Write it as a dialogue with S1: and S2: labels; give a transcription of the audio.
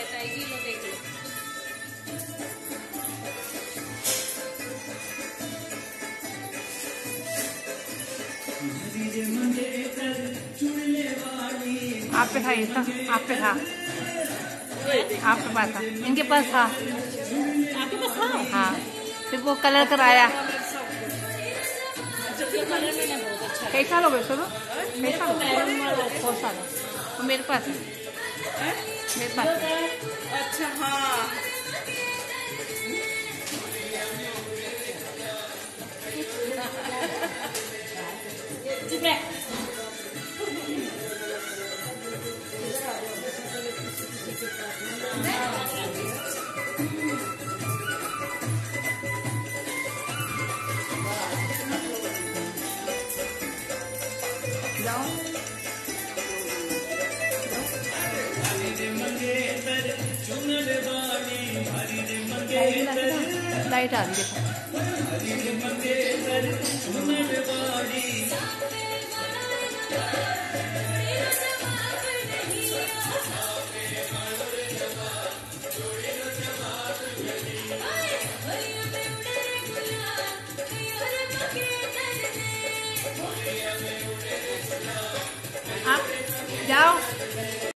S1: रहता है, ये लो देख लो।
S2: आप पे खाइए था, आप पे था, आपके पास था, इनके पास था,
S1: आपके पास था?
S2: हाँ, फिर वो कलर कराया। कैसा लोगे सुनो, कैसा बहुत सारा, वो मेरे पास है, मेरे पास है।
S1: अच्छा हाँ, चुप रह।
S2: जाओ लाइट आ रही देखो। आप जाओ।